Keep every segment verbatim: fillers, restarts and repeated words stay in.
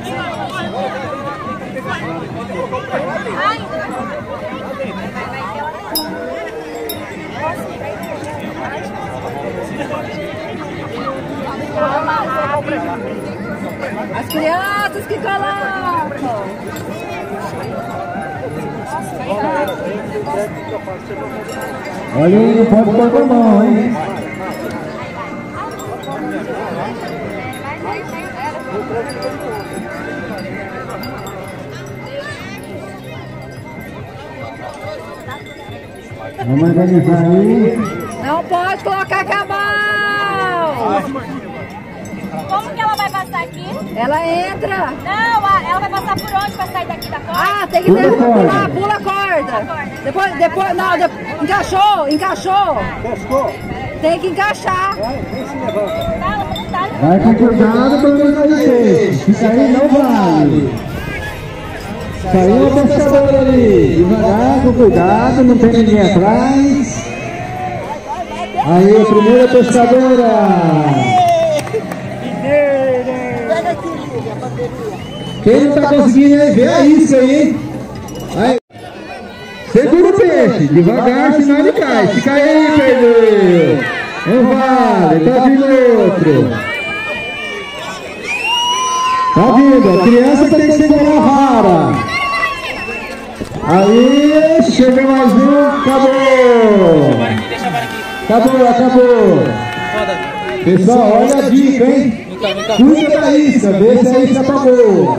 As crianças que colocam. Olha aí, não pode pôr a mão, hein? Vamos organizar aí. Não pode colocar cabal. Como que ela vai passar aqui? Ela entra. Não, ela vai passar por onde para sair daqui da corda? Ah, tem que Pula pular, corda. pula a corda. Depois, depois, não, depois, encaixou, encaixou. Tem que encaixar. Vai com cuidado para não cair peixe. Isso aí não vale. Saiu o pescador ali. Devagar, com cuidado, não tem ninguém atrás. Aí, a primeira pescadora. Quem não tá conseguindo aí, vê a isca aí, hein? Aí. Segura o peixe, devagar, senão ele cai. Se cair aí, perdeu. Não vale, tá vindo outro. Tá vindo, a criança tem que segurar a vara. Aí, chega mais um, acabou. Acabou, acabou. Pessoal, olha a dica, hein? Cuida da isca, vê se a isca tá boa.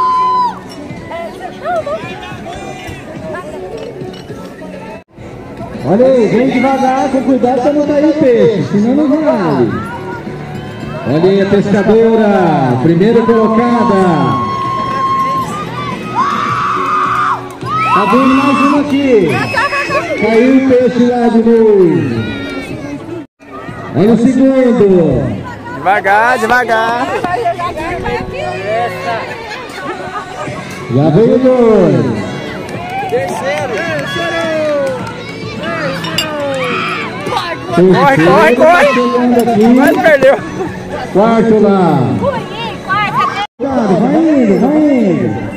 Olha aí, vem devagar, com cuidado pra não cair o peixe, senão não vale. Olha aí a pescadora, primeira colocada. Tá vindo mais uma aqui. Caiu o peixe lá de novo. Olha o segundo. Devagar, devagar. Já veio dois. Terceiro. Terceiro. Corre, corre, corre. Mas perdeu. Quarto lá. Cuidado, vai indo, vai indo.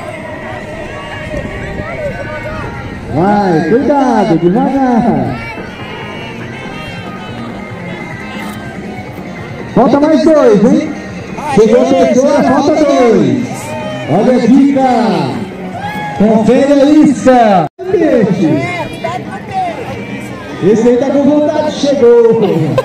Vai, cuidado, devagar. Falta mais dois, hein? Chegou a pessoa, falta dois. Olha a dica. Confere a isca. Peixe. Esse aí tá com vontade, chegou.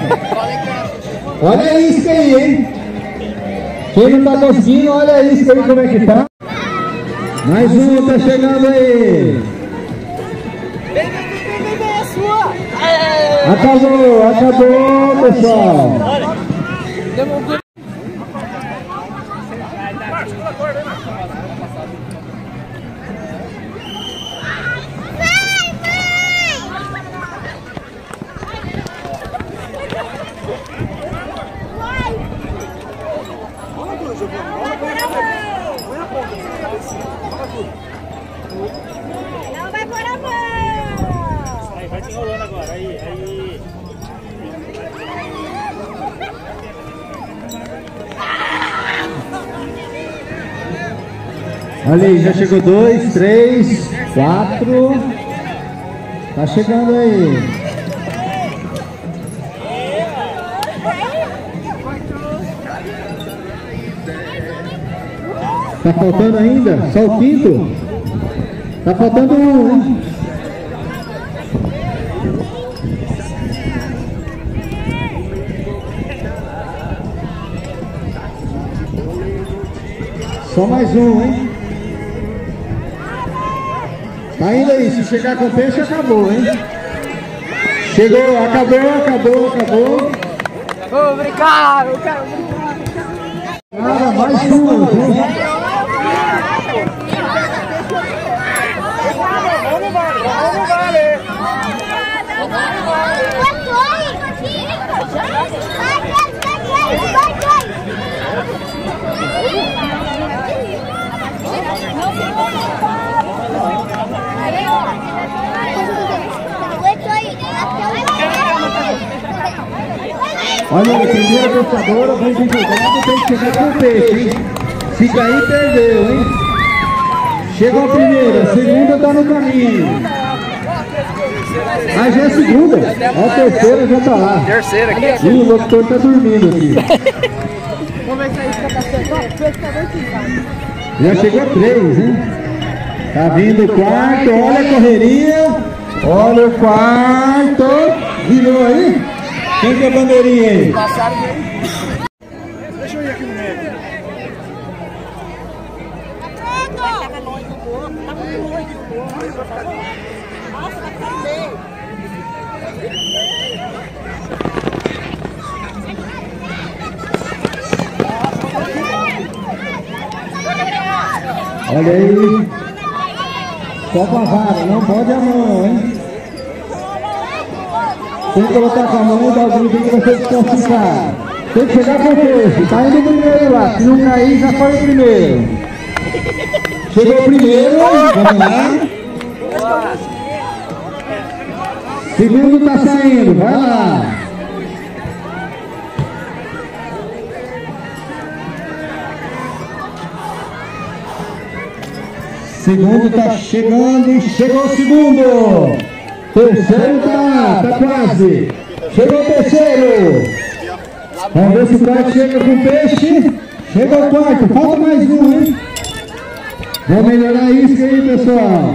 Olha a isca aí, hein? Quem não tá conseguindo, olha a isca aí como é que tá. Mais um tá chegando aí. Vem, vem, vem, vem, vem, é sua. Acabou, acabou, pessoal. Não vai pôr a mão. Aí vai te enrolando agora, aí, aí. Olha aí, já chegou dois, três, quatro. Tá chegando aí. Tá faltando ainda? Só o quinto? Tá faltando um, hein? Só mais um, hein? Tá indo aí, se chegar com peixe, acabou, hein? Chegou, acabou, acabou, acabou. Obrigado, eu quero brincar. Nada, mais um, hein? Vamos, vale, vamos, vale. Olha aí, primeira pescadora, vem de cuidado, tem que chegar com o peixe, hein? Se cair, perdeu, hein? Chegou a primeira, a segunda tá no caminho. Ah, já é a segunda. A terceira já tá lá. Terceira aqui. Ih, o doutor tá dormindo aqui. Vamos ver se aí fica certo. Já chegou a três, hein? Tá vindo o quarto, olha a correria. Olha o quarto. Virou aí? Quem que é a bandeirinha aí? Passaram aí. Deixa eu ir aqui no meio. Olha aí. Só com a vara, não pode a mão, hein? Tem que colocar com a mão e dar o grito que vai ser desclassificado. Tem que chegar com o peixe. Tá indo o primeiro lá. Se não cair, já foi o primeiro. Chegou o primeiro. Vamos lá. Segundo tá saindo. Vai lá. Segundo tá chegando e chegou o segundo. Terceiro tá, tá quase. Chegou o terceiro. Vamos ver se o quarto chega com peixe. Chegou o quarto, falta mais um, hein? Vamos melhorar isso aí, pessoal.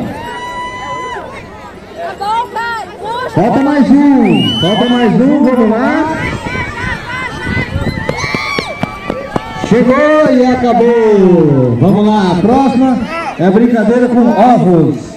Tá bom, pai. Puxa. Falta mais um, falta mais um, vamos lá. Chegou e acabou. Vamos lá, a próxima é a brincadeira com ovos.